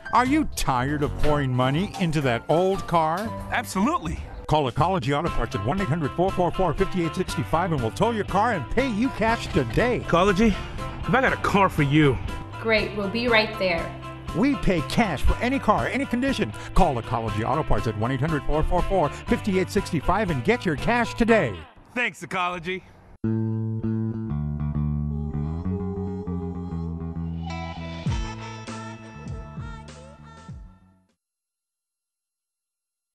Are you tired of pouring money into that old car? Absolutely. Call Ecology Auto Parts at 1-800-444-5865 and we'll tow your car and pay you cash today. Ecology, have I got a car for you? Great, we'll be right there. We pay cash for any car, any condition. Call Ecology Auto Parts at 1-800-444-5865 and get your cash today. Thanks, Ecology.